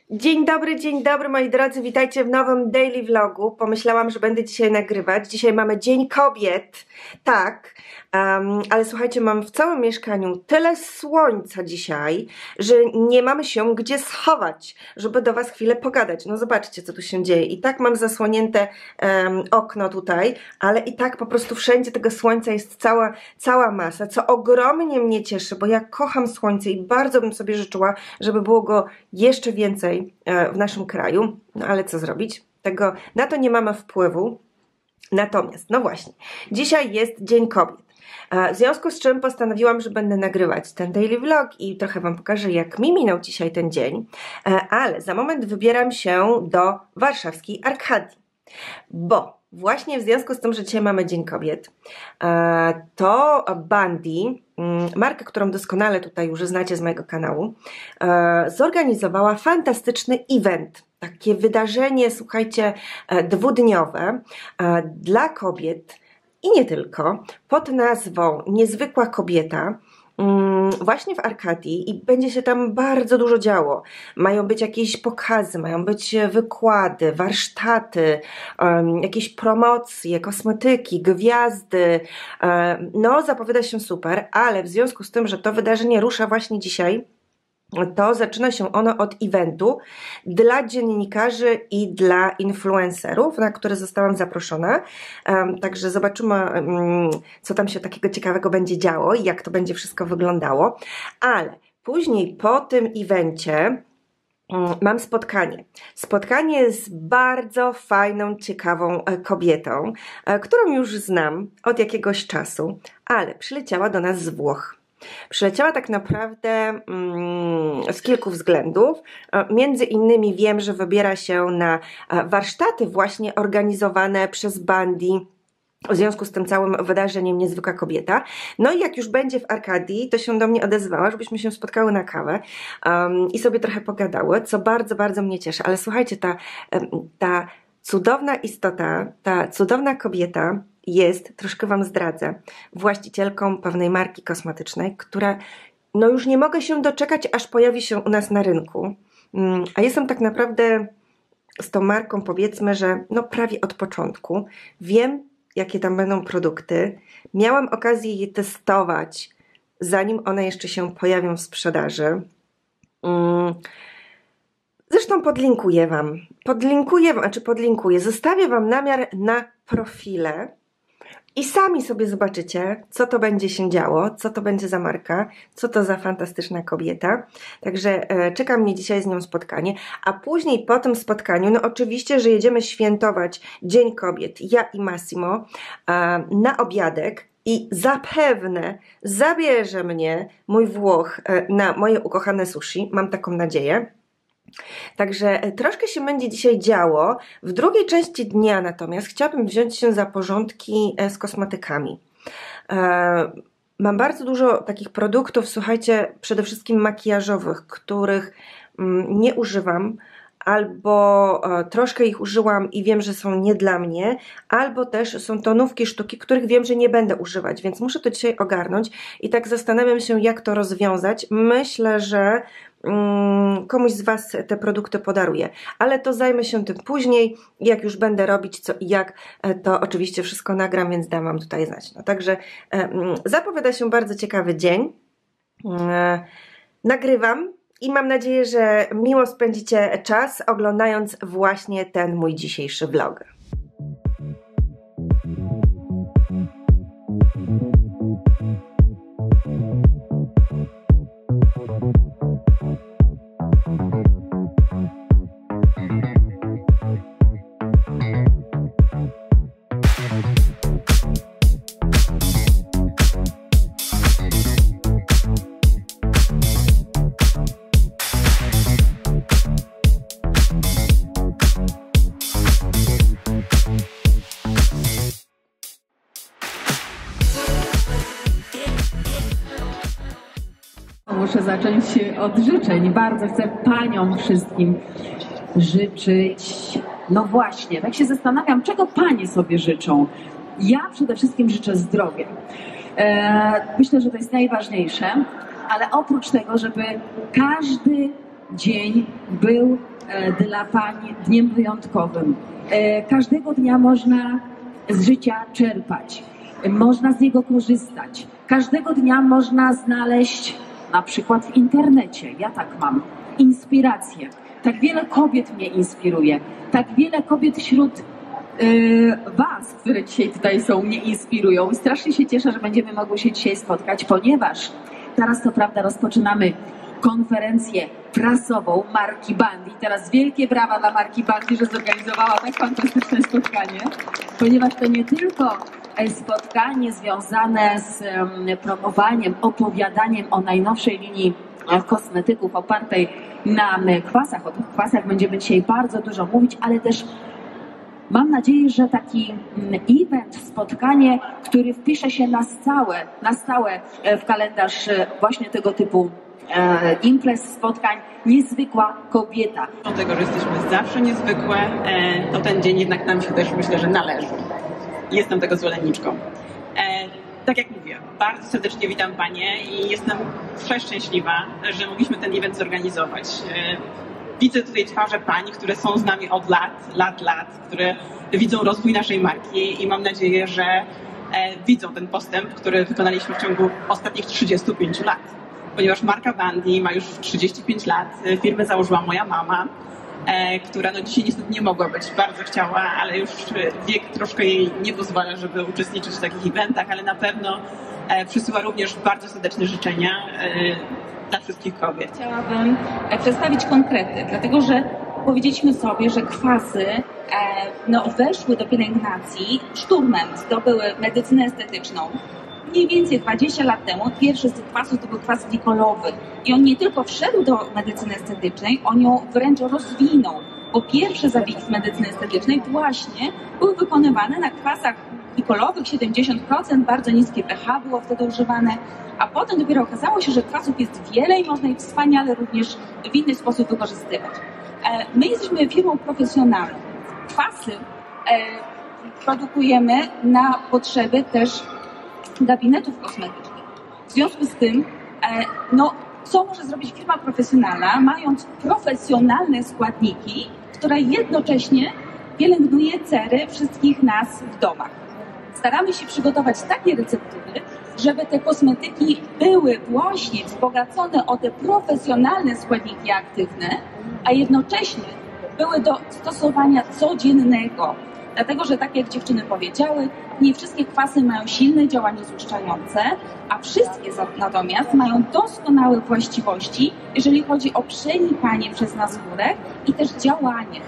Dzień dobry moi drodzy, witajcie w nowym daily vlogu. Pomyślałam, że będę dzisiaj nagrywać. Dzisiaj mamy Dzień Kobiet, tak, ale słuchajcie, mam w całym mieszkaniu tyle słońca dzisiaj, że nie mamy się gdzie schować, żeby do was chwilę pogadać. No zobaczcie, co tu się dzieje. I tak mam zasłonięte okno tutaj, ale i tak po prostu wszędzie tego słońca jest cała masa, co ogromnie mnie cieszy, bo ja kocham słońce i bardzo bym sobie życzyła, żeby było go jeszcze więcej w naszym kraju, no ale co zrobić? Na to nie mamy wpływu. Natomiast, no właśnie, dzisiaj jest Dzień Kobiet. W związku z czym postanowiłam, że będę nagrywać ten daily vlog i trochę wam pokażę, jak mi minął dzisiaj ten dzień, ale za moment wybieram się do warszawskiej Arkadii, bo właśnie w związku z tym, że dzisiaj mamy Dzień Kobiet, to Bundy, marka, którą doskonale tutaj już znacie z mojego kanału, zorganizowała fantastyczny event, takie wydarzenie, słuchajcie, dwudniowe dla kobiet i nie tylko, pod nazwą Niezwykła Kobieta, właśnie w Arkadii, i będzie się tam bardzo dużo działo. Mają być jakieś pokazy, mają być wykłady, warsztaty, jakieś promocje, kosmetyki, gwiazdy. No, zapowiada się super, ale w związku z tym, że to wydarzenie rusza właśnie dzisiaj, to zaczyna się ono od eventu dla dziennikarzy i dla influencerów, na który zostałam zaproszona. Także zobaczymy, co tam się takiego ciekawego będzie działo i jak to będzie wszystko wyglądało. Ale później po tym evencie mam spotkanie. Spotkanie z bardzo fajną, ciekawą kobietą, którą już znam od jakiegoś czasu, ale przyleciała do nas z Włoch. Przyleciała tak naprawdę z kilku względów. Między innymi wiem, że wybiera się na warsztaty właśnie organizowane przez Bundy w związku z tym całym wydarzeniem Niezwykła Kobieta. No i jak już będzie w Arkadii, to się do mnie odezwała, żebyśmy się spotkały na kawę i sobie trochę pogadały, co bardzo, bardzo mnie cieszy. Ale słuchajcie, ta cudowna istota, ta cudowna kobieta jest, troszkę wam zdradzę, właścicielką pewnej marki kosmetycznej, która, no już nie mogę się doczekać, aż pojawi się u nas na rynku. A jestem tak naprawdę z tą marką, powiedzmy, że no prawie od początku. Wiem, jakie tam będą produkty. Miałam okazję je testować, zanim one jeszcze się pojawią w sprzedaży. Zresztą podlinkuję, zostawię wam namiar na profile i sami sobie zobaczycie, co to będzie się działo, co to będzie za marka, co to za fantastyczna kobieta. Także czeka mnie dzisiaj z nią spotkanie, a później po tym spotkaniu, no oczywiście, że jedziemy świętować Dzień Kobiet, ja i Massimo, na obiadek. I zapewne zabierze mnie mój Włoch na moje ukochane sushi, mam taką nadzieję. Także troszkę się będzie dzisiaj działo. W drugiej części dnia natomiast chciałabym wziąć się za porządki z kosmetykami. Mam bardzo dużo takich produktów, słuchajcie, przede wszystkim makijażowych, których nie używam, albo troszkę ich użyłam i wiem, że są nie dla mnie, albo też są to nówki sztuki, których wiem, że nie będę używać, więc muszę to dzisiaj ogarnąć i tak zastanawiam się, jak to rozwiązać. Myślę, że komuś z was te produkty podaruję, ale to zajmę się tym później, jak już będę robić co i jak, to oczywiście wszystko nagram, więc dam wam tutaj znać. No, także zapowiada się bardzo ciekawy dzień. Nagrywam i mam nadzieję, że miło spędzicie czas oglądając właśnie ten mój dzisiejszy vlog. Muszę zacząć od życzeń. Bardzo chcę paniom wszystkim życzyć. No właśnie, tak się zastanawiam, czego panie sobie życzą. Ja przede wszystkim życzę zdrowia. Myślę, że to jest najważniejsze, ale oprócz tego, żeby każdy dzień był dla pań dniem wyjątkowym. Każdego dnia można z życia czerpać, można z niego korzystać. Każdego dnia można znaleźć, na przykład w internecie, ja tak mam, inspirację. Tak wiele kobiet mnie inspiruje, tak wiele kobiet wśród was, które dzisiaj tutaj są, mnie inspirują. I strasznie się cieszę, że będziemy mogły się dzisiaj spotkać, ponieważ teraz to prawda rozpoczynamy konferencję prasową marki Bundy. Teraz wielkie brawa dla marki Bundy, że zorganizowała tak fantastyczne spotkanie, ponieważ to nie tylko spotkanie związane z promowaniem, opowiadaniem o najnowszej linii kosmetyków opartej na kwasach. O tych kwasach będziemy dzisiaj bardzo dużo mówić, ale też mam nadzieję, że taki event, spotkanie, który wpisze się na stałe w kalendarz właśnie tego typu imprez, spotkań, niezwykła kobieta. Mimo tego, że jesteśmy zawsze niezwykłe, to ten dzień jednak nam się też, myślę, że należy. Jestem tego zwolenniczką. Tak jak mówię, bardzo serdecznie witam Panie i jestem przeszczęśliwa, że mogliśmy ten event zorganizować. Widzę tutaj twarze pań, które są z nami od lat, które widzą rozwój naszej marki i mam nadzieję, że widzą ten postęp, który wykonaliśmy w ciągu ostatnich 35 lat. Ponieważ marka Bundy ma już 35 lat, firmę założyła moja mama, która no dzisiaj niestety nie mogła być, bardzo chciała, ale już wiek troszkę jej nie pozwala, żeby uczestniczyć w takich eventach, ale na pewno przysyła również bardzo serdeczne życzenia dla wszystkich kobiet. Chciałabym przedstawić konkrety, dlatego że powiedzieliśmy sobie, że kwasy weszły do pielęgnacji szturmem, zdobyły medycynę estetyczną. Mniej więcej 20 lat temu pierwszy z tych kwasów to był kwas glikolowy i on nie tylko wszedł do medycyny estetycznej, on ją wręcz rozwinął, bo pierwsze zabiegi z medycyny estetycznej właśnie były wykonywane na kwasach glikolowych, 70%, bardzo niskie pH było wtedy używane, a potem dopiero okazało się, że kwasów jest wiele i można je wspaniale również w inny sposób wykorzystywać. My jesteśmy firmą profesjonalną. Kwasy produkujemy na potrzeby też gabinetów kosmetycznych. W związku z tym, co może zrobić firma profesjonalna, mając profesjonalne składniki, które jednocześnie pielęgnuje cery wszystkich nas w domach. Staramy się przygotować takie receptury, żeby te kosmetyki były właśnie wzbogacone o te profesjonalne składniki aktywne, a jednocześnie były do stosowania codziennego. Dlatego, że tak jak dziewczyny powiedziały, nie wszystkie kwasy mają silne działanie złuszczające, a wszystkie natomiast mają doskonałe właściwości, jeżeli chodzi o przenikanie przez nas skórę i też działanie.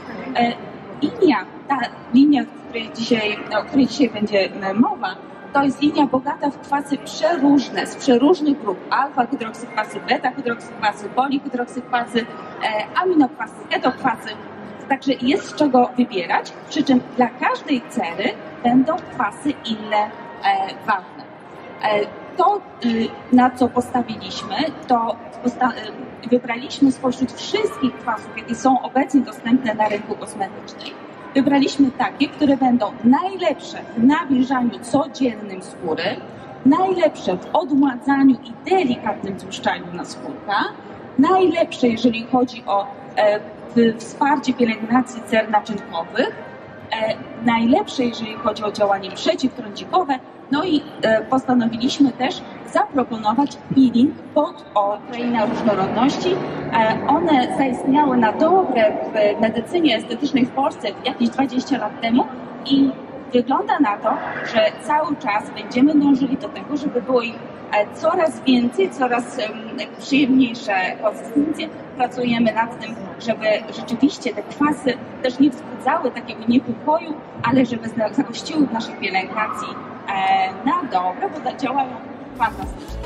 Ta linia, o której dzisiaj będzie mowa, to jest linia bogata w kwasy przeróżne, z przeróżnych grup: alfa-hydroksykwasy, beta-hydroksykwasy, polihydroksykwasy, aminokwasy, ketokwasy. Także jest z czego wybierać, przy czym dla każdej cery będą kwasy inne ważne. To, na co postawiliśmy, to wybraliśmy spośród wszystkich kwasów, jakie są obecnie dostępne na rynku kosmetycznym. Wybraliśmy takie, które będą najlepsze w nawilżaniu codziennym skóry, najlepsze w odmładzaniu i delikatnym złuszczaniu naskórka, najlepsze, jeżeli chodzi o wsparcie pielęgnacji cer naczynkowych, najlepsze, jeżeli chodzi o działanie przeciwtrądzikowe, no i postanowiliśmy też zaproponować peeling pod Kraina Różnorodności. One zaistniały na dobre w medycynie estetycznej w Polsce jakieś 20 lat temu i wygląda na to, że cały czas będziemy dążyli do tego, żeby było ich coraz więcej, coraz przyjemniejsze konsystencje. Pracujemy nad tym, żeby rzeczywiście te kwasy też nie wzbudzały takiego niepokoju, ale żeby zagościły w naszej pielęgnacji na dobre, bo działają fantastycznie.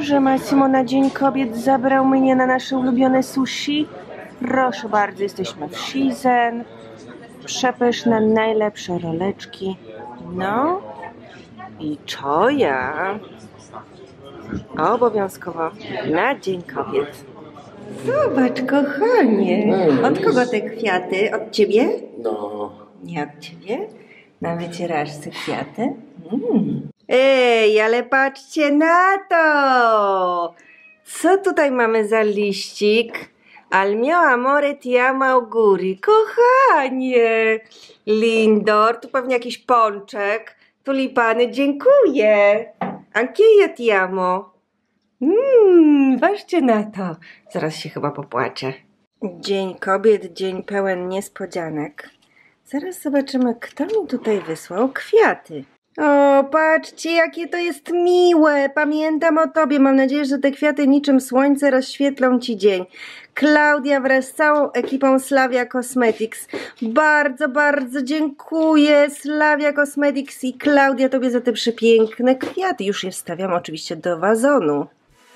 że Massimo na Dzień Kobiet zabrał mnie na nasze ulubione sushi. Proszę bardzo, jesteśmy w Shizen. Przepyszne, najlepsze roleczki. No i czoja. Obowiązkowo na Dzień Kobiet. Zobacz, kochanie. Od kogo te kwiaty? Od ciebie? No. Nie od ciebie? Na wycieraczce kwiaty? Ej, ale patrzcie na to! Co tutaj mamy za liścik? Al mio amore ti amo auguri. Kochanie! Lindor, tu pewnie jakiś pączek. Tulipany, dziękuję. Anche io ti amo. Patrzcie na to. Zaraz się chyba popłaczę. Dzień Kobiet, dzień pełen niespodzianek. Zaraz zobaczymy, kto mi tutaj wysłał kwiaty. O, patrzcie, jakie to jest miłe. Pamiętam o tobie. Mam nadzieję, że te kwiaty niczym słońce rozświetlą ci dzień. Klaudia wraz z całą ekipą Slavia Cosmetics. Bardzo, bardzo dziękuję Slavia Cosmetics i Klaudia tobie za te przepiękne kwiaty. Już je wstawiam oczywiście do wazonu.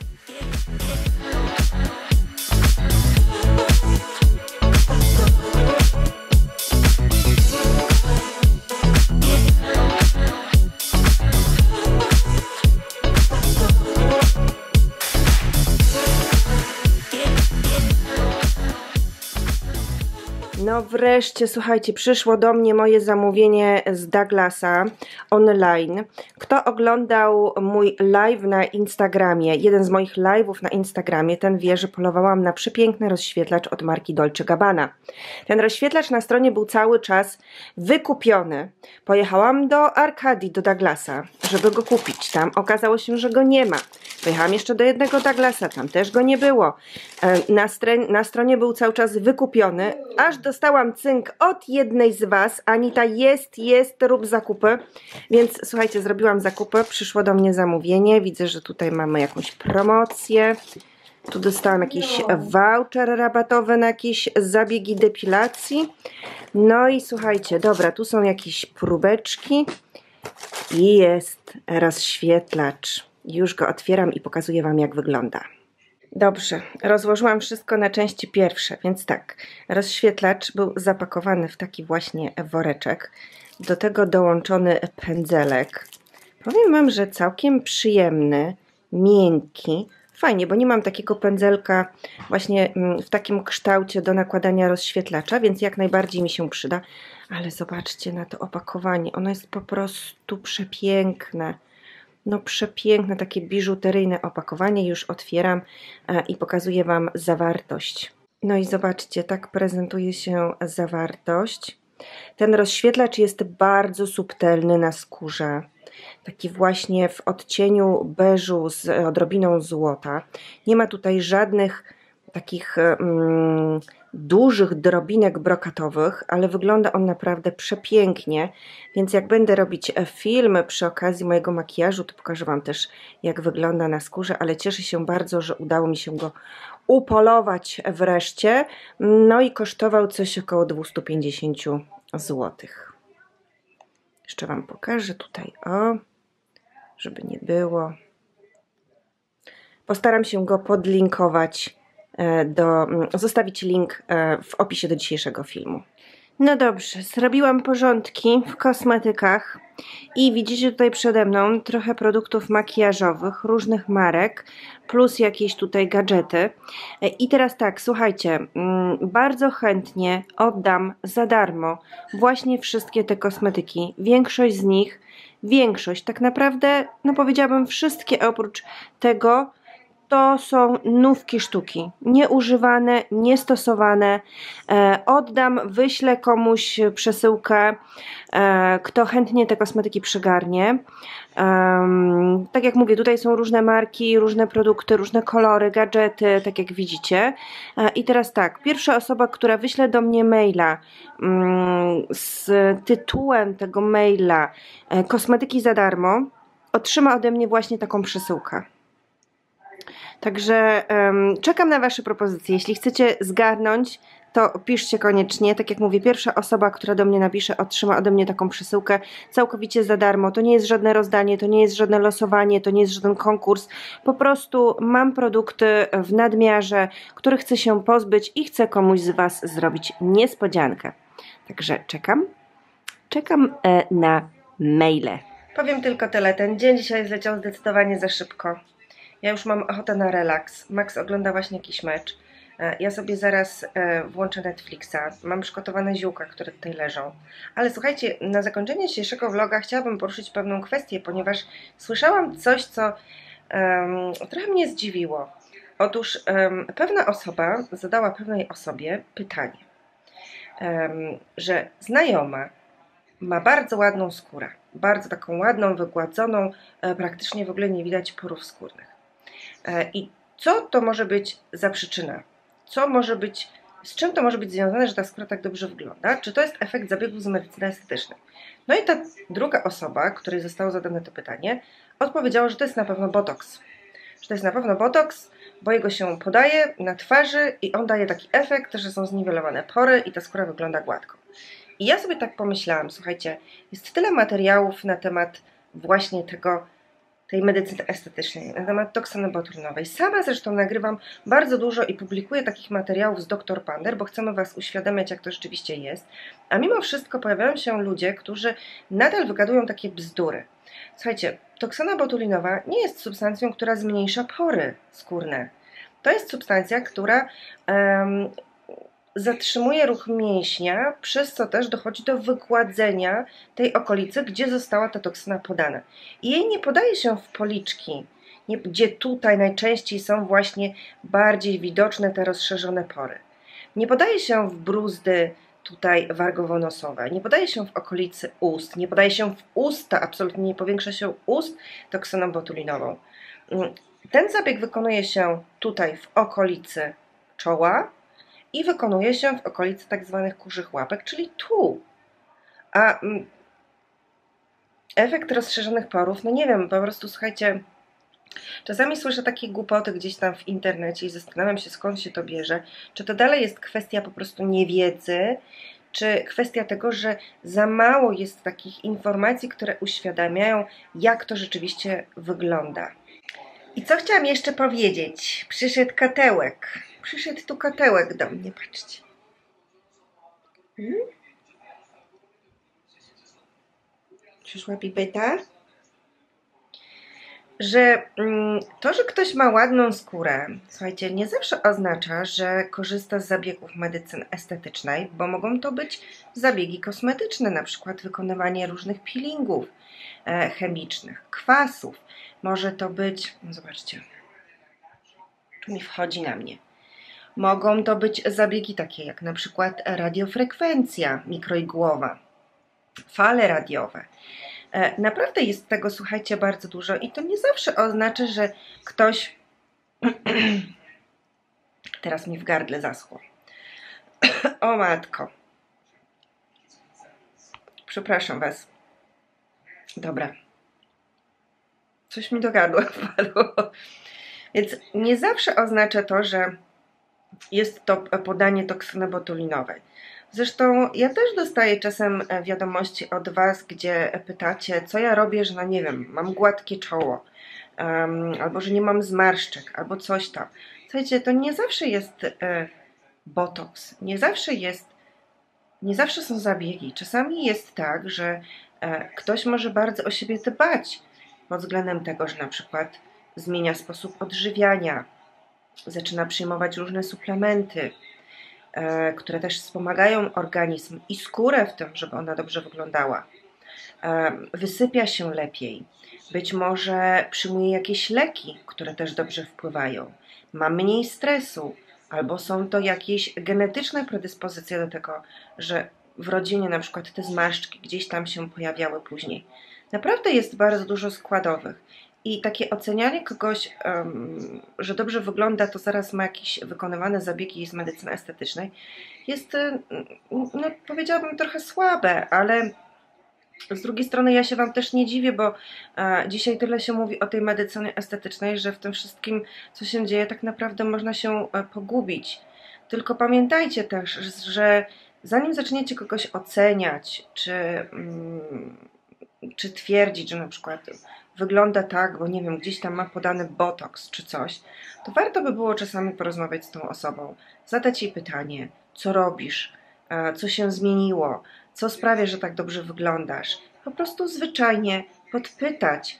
No wreszcie, słuchajcie, przyszło do mnie moje zamówienie z Douglasa online. Kto oglądał mój live na Instagramie, jeden z moich live'ów na Instagramie, ten wie, że polowałam na przepiękny rozświetlacz od marki Dolce Gabbana. Ten rozświetlacz na stronie był cały czas wykupiony. Pojechałam do Arkadii, do Douglasa, żeby go kupić. Tam okazało się, że go nie ma. Pojechałam jeszcze do jednego Douglasa, tam też go nie było. Na stronie był cały czas wykupiony, aż dostałam cynk od jednej z was. Anita, jest, rób zakupy. Więc słuchajcie, zrobiłam zakupy, przyszło do mnie zamówienie. Widzę, że tutaj mamy jakąś promocję. Tu dostałam jakiś voucher rabatowy na jakieś zabiegi depilacji. No i słuchajcie, dobra, tu są jakieś próbeczki i jest rozświetlacz. Już go otwieram i pokazuję wam, jak wygląda. Dobrze, rozłożyłam wszystko na części pierwsze, więc tak, rozświetlacz był zapakowany w taki właśnie woreczek, do tego dołączony pędzelek. Powiem wam, że całkiem przyjemny, miękki, fajnie, bo nie mam takiego pędzelka właśnie w takim kształcie do nakładania rozświetlacza, więc jak najbardziej mi się przyda, ale zobaczcie na to opakowanie, ono jest po prostu przepiękne. No przepiękne, takie biżuteryjne opakowanie. Już otwieram i pokazuję wam zawartość. No i zobaczcie, tak prezentuje się zawartość. Ten rozświetlacz jest bardzo subtelny na skórze. Taki właśnie w odcieniu beżu z odrobiną złota. Nie ma tutaj żadnych takich dużych drobinek brokatowych, ale wygląda on naprawdę przepięknie, więc jak będę robić film przy okazji mojego makijażu, to pokażę wam też, jak wygląda na skórze, ale cieszę się bardzo, że udało mi się go upolować wreszcie. No i kosztował coś około 250 zł. Jeszcze wam pokażę tutaj, o, żeby nie było. Postaram się go podlinkować, zostawić link w opisie do dzisiejszego filmu. No dobrze, zrobiłam porządki w kosmetykach i widzicie tutaj przede mną trochę produktów makijażowych, różnych marek, plus jakieś tutaj gadżety. I teraz tak, słuchajcie, bardzo chętnie oddam za darmo właśnie wszystkie te kosmetyki. Większość z nich, tak naprawdę, no powiedziałabym wszystkie oprócz tego, to są nówki sztuki, nieużywane, niestosowane. Oddam, wyślę komuś przesyłkę, kto chętnie te kosmetyki przygarnie. Tak jak mówię, tutaj są różne marki, różne produkty, różne kolory, gadżety, tak jak widzicie. I teraz tak, pierwsza osoba, która wyśle do mnie maila z tytułem tego maila kosmetyki za darmo, otrzyma ode mnie właśnie taką przesyłkę. Także czekam na wasze propozycje. Jeśli chcecie zgarnąć to piszcie koniecznie. Tak jak mówię, pierwsza osoba, która do mnie napisze, otrzyma ode mnie taką przesyłkę całkowicie za darmo. To nie jest żadne rozdanie, to nie jest żadne losowanie, to nie jest żaden konkurs. Po prostu mam produkty w nadmiarze, których chcę się pozbyć i chcę komuś z Was zrobić niespodziankę. Także czekam na maile. Powiem tylko tyle, ten dzień dzisiaj zleciał zdecydowanie za szybko. Ja już mam ochotę na relaks. Max ogląda właśnie jakiś mecz. Ja sobie zaraz włączę Netflixa. Mam przygotowane ziółka, które tutaj leżą. Ale słuchajcie, na zakończenie dzisiejszego vloga chciałabym poruszyć pewną kwestię, ponieważ słyszałam coś, co trochę mnie zdziwiło. Otóż pewna osoba zadała pewnej osobie pytanie, że znajoma ma bardzo ładną skórę. Bardzo taką ładną, wygładzoną, praktycznie w ogóle nie widać porów skórnych. I co to może być za przyczyna? Z czym to może być związane, że ta skóra tak dobrze wygląda? Czy to jest efekt zabiegów z medycyny estetycznej? No i ta druga osoba, której zostało zadane to pytanie, odpowiedziała, że to jest na pewno botoks. Że to jest na pewno botoks, bo jego się podaje na twarzy i on daje taki efekt, że są zniwelowane pory i ta skóra wygląda gładko. I ja sobie tak pomyślałam, słuchajcie, jest tyle materiałów na temat właśnie tej medycyny estetycznej, na temat toksiny botulinowej. Sama zresztą nagrywam bardzo dużo i publikuję takich materiałów z Dr. Pander, bo chcemy Was uświadamiać, jak to rzeczywiście jest. A mimo wszystko pojawiają się ludzie, którzy nadal wygadują takie bzdury. Słuchajcie, toksina botulinowa nie jest substancją, która zmniejsza pory skórne. To jest substancja, która zatrzymuje ruch mięśnia, przez co też dochodzi do wygładzenia tej okolicy, gdzie została ta toksyna podana. I jej nie podaje się w policzki, gdzie tutaj najczęściej są właśnie bardziej widoczne te rozszerzone pory. Nie podaje się w bruzdy tutaj wargowo-nosowe, nie podaje się w okolicy ust, nie podaje się w usta, absolutnie nie powiększa się ust toksyną botulinową. Ten zabieg wykonuje się tutaj w okolicy czoła, i wykonuje się w okolicy tak zwanych kurzych łapek, czyli tu. A efekt rozszerzonych porów, no nie wiem, po prostu słuchajcie, czasami słyszę takie głupoty gdzieś tam w internecie i zastanawiam się, skąd się to bierze. Czy to dalej jest kwestia po prostu niewiedzy, czy kwestia tego, że za mało jest takich informacji, które uświadamiają, jak to rzeczywiście wygląda. I co chciałam jeszcze powiedzieć? Przyszedł katełek. Przyszedł tu katełek do mnie, patrzcie. Przyszła pipeta. Że to, że ktoś ma ładną skórę, słuchajcie, nie zawsze oznacza, że korzysta z zabiegów medycyny estetycznej, bo mogą to być zabiegi kosmetyczne, na przykład wykonywanie różnych peelingów chemicznych, kwasów. Może to być, no zobaczcie, tu mi wchodzi na mnie. Mogą to być zabiegi takie jak na przykład radiofrekwencja mikroigłowa, fale radiowe. Naprawdę jest tego, słuchajcie, bardzo dużo i to nie zawsze oznacza, że ktoś... Teraz mi w gardle zaschło. O matko. Przepraszam Was. Dobra. Coś mi do gardła wpadło. Więc nie zawsze oznacza to, że jest to podanie toksyny botulinowej. Zresztą ja też dostaję czasem wiadomości od Was, gdzie pytacie, co ja robię, że no nie wiem, mam gładkie czoło, albo że nie mam zmarszczek, albo coś tam. Słuchajcie, to nie zawsze jest botoks, nie zawsze są zabiegi. Czasami jest tak, że ktoś może bardzo o siebie dbać pod względem tego, że na przykład zmienia sposób odżywiania, zaczyna przyjmować różne suplementy, które też wspomagają organizm i skórę w tym, żeby ona dobrze wyglądała. Wysypia się lepiej. Być może przyjmuje jakieś leki, które też dobrze wpływają. Ma mniej stresu, albo są to jakieś genetyczne predyspozycje do tego, że w rodzinie na przykład te zmarszczki gdzieś tam się pojawiały później. Naprawdę jest bardzo dużo składowych. I takie ocenianie kogoś, że dobrze wygląda, to zaraz ma jakieś wykonywane zabiegi z medycyny estetycznej, jest, no, powiedziałabym, trochę słabe, ale z drugiej strony ja się Wam też nie dziwię, bo dzisiaj tyle się mówi o tej medycynie estetycznej, że w tym wszystkim, co się dzieje, tak naprawdę można się pogubić. Tylko pamiętajcie też, że zanim zaczniecie kogoś oceniać, czy twierdzić, że na przykład wygląda tak, bo nie wiem, gdzieś tam ma podany botoks czy coś, to warto by było czasami porozmawiać z tą osobą, zadać jej pytanie, co robisz, co się zmieniło, co sprawia, że tak dobrze wyglądasz. Po prostu zwyczajnie podpytać.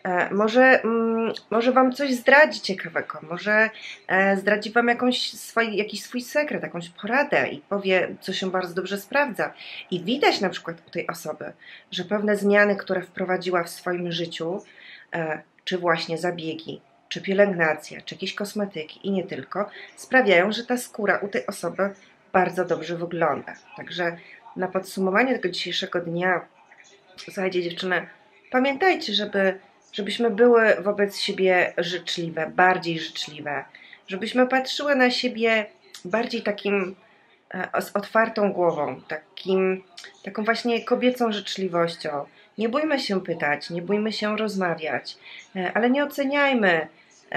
Może Wam coś zdradzi ciekawego, może zdradzi Wam jakiś swój sekret, jakąś poradę i powie, co się bardzo dobrze sprawdza. I widać na przykład u tej osoby, że pewne zmiany, które wprowadziła w swoim życiu, czy właśnie zabiegi, czy pielęgnacja, czy jakieś kosmetyki i nie tylko, sprawiają, że ta skóra u tej osoby bardzo dobrze wygląda. Także na podsumowanie tego dzisiejszego dnia, słuchajcie dziewczyny, pamiętajcie, żebyśmy były wobec siebie życzliwe, bardziej życzliwe, żebyśmy patrzyły na siebie bardziej z otwartą głową, taką właśnie kobiecą życzliwością. Nie bójmy się pytać, nie bójmy się rozmawiać, ale nie oceniajmy.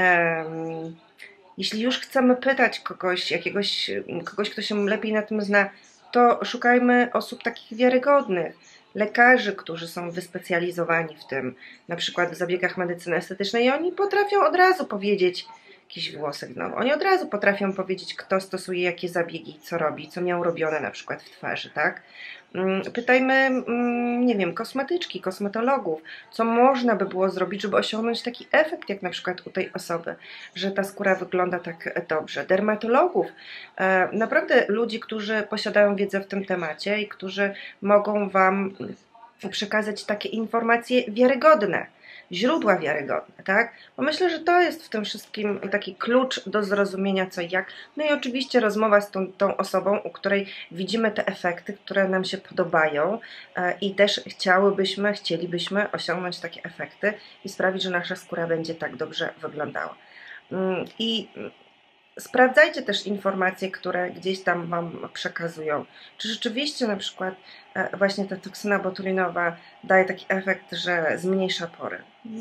Jeśli już chcemy pytać kogoś, kto się lepiej na tym zna, to szukajmy osób takich wiarygodnych. Lekarzy, którzy są wyspecjalizowani w tym, na przykład w zabiegach medycyny estetycznej, i oni potrafią od razu powiedzieć, jakiś włosek znowu, oni od razu potrafią powiedzieć, kto stosuje jakie zabiegi, co robi, co miał robione na przykład w twarzy, tak? Pytajmy, nie wiem, kosmetyczki, kosmetologów, co można by było zrobić, żeby osiągnąć taki efekt, jak na przykład u tej osoby, że ta skóra wygląda tak dobrze. Dermatologów, naprawdę ludzi, którzy posiadają wiedzę w tym temacie i którzy mogą Wam przekazać takie informacje wiarygodne, źródła wiarygodne, tak? Bo myślę, że to jest w tym wszystkim taki klucz do zrozumienia co i jak. No i oczywiście rozmowa z tą osobą, u której widzimy te efekty, które nam się podobają i też chcielibyśmy osiągnąć takie efekty i sprawić, że nasza skóra będzie tak dobrze wyglądała. I sprawdzajcie też informacje, które gdzieś tam Wam przekazują. Czy rzeczywiście na przykład właśnie ta toksyna botulinowa daje taki efekt, że zmniejsza pory?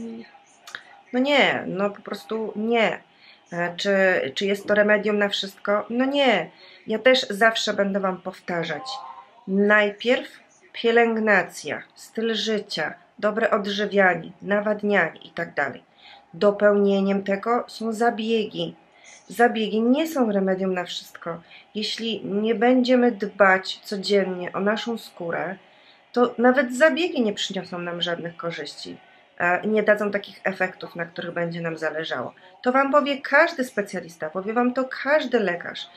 No nie, no po prostu nie. Czy jest to remedium na wszystko? No nie. Ja też zawsze będę Wam powtarzać. Najpierw pielęgnacja, styl życia, dobre odżywianie, nawadnianie itd. Dopełnieniem tego są zabiegi. Zabiegi nie są remedium na wszystko. Jeśli nie będziemy dbać codziennie o naszą skórę, to nawet zabiegi nie przyniosą nam żadnych korzyści. Nie dadzą takich efektów, na których będzie nam zależało. To Wam powie każdy specjalista, powie Wam to każdy lekarz.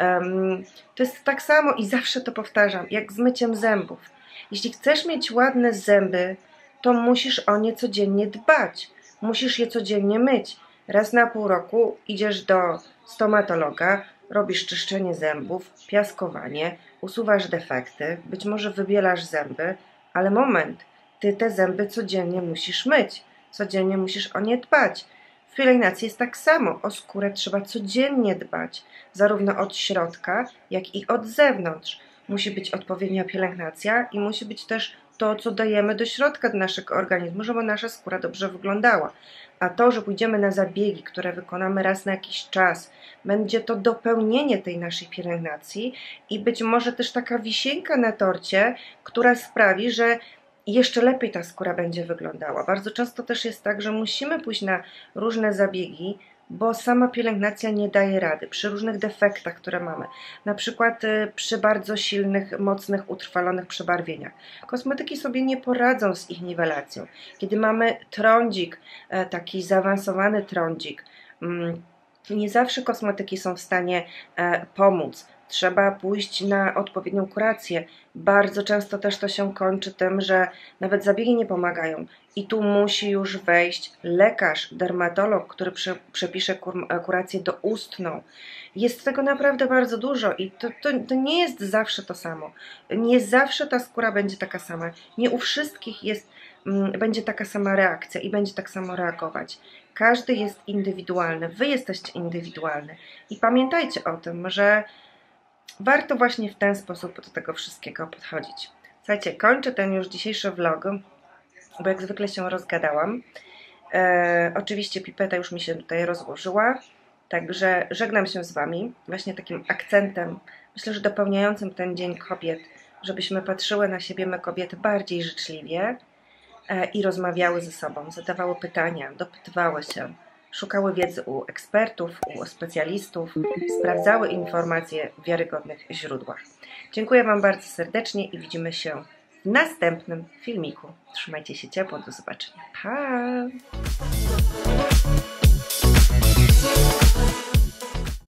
To jest tak samo i zawsze to powtarzam, jak z myciem zębów. Jeśli chcesz mieć ładne zęby, to musisz o nie codziennie dbać. Musisz je codziennie myć. Raz na pół roku idziesz do stomatologa, robisz czyszczenie zębów, piaskowanie, usuwasz defekty, być może wybielasz zęby, ale moment, Ty te zęby codziennie musisz myć, codziennie musisz o nie dbać. W pielęgnacji jest tak samo, o skórę trzeba codziennie dbać, zarówno od środka, jak i od zewnątrz. Musi być odpowiednia pielęgnacja i musi być też to, co dajemy do środka do naszego organizmu, żeby nasza skóra dobrze wyglądała. A to, że pójdziemy na zabiegi, które wykonamy raz na jakiś czas, będzie to dopełnienie tej naszej pielęgnacji i być może też taka wisienka na torcie, która sprawi, że jeszcze lepiej ta skóra będzie wyglądała. Bardzo często też jest tak, że musimy pójść na różne zabiegi, bo sama pielęgnacja nie daje rady przy różnych defektach, które mamy. Na przykład przy bardzo silnych, mocnych, utrwalonych przebarwieniach. Kosmetyki sobie nie poradzą z ich niwelacją. Kiedy mamy trądzik, taki zaawansowany trądzik, nie zawsze kosmetyki są w stanie pomóc. Trzeba pójść na odpowiednią kurację. Bardzo często też to się kończy tym, że nawet zabiegi nie pomagają. I tu musi już wejść lekarz, dermatolog, który przepisze kurację doustną. Jest tego naprawdę bardzo dużo i to nie jest zawsze to samo. Nie zawsze ta skóra będzie taka sama. Nie u wszystkich będzie taka sama reakcja i będzie tak samo reagować. Każdy jest indywidualny. Wy jesteście indywidualny. I pamiętajcie o tym, że warto właśnie w ten sposób do tego wszystkiego podchodzić. Słuchajcie, kończę ten już dzisiejszy vlog, bo jak zwykle się rozgadałam. Oczywiście pipeta już mi się tutaj rozłożyła. Także żegnam się z Wami właśnie takim akcentem, myślę, że dopełniającym ten Dzień Kobiet, żebyśmy patrzyły na siebie, my kobiety, bardziej życzliwie i rozmawiały ze sobą, zadawały pytania, dopytywały się, szukały wiedzy u ekspertów, u specjalistów, sprawdzały informacje w wiarygodnych źródłach. Dziękuję Wam bardzo serdecznie i widzimy się w następnym filmiku. Trzymajcie się ciepło, do zobaczenia. Pa!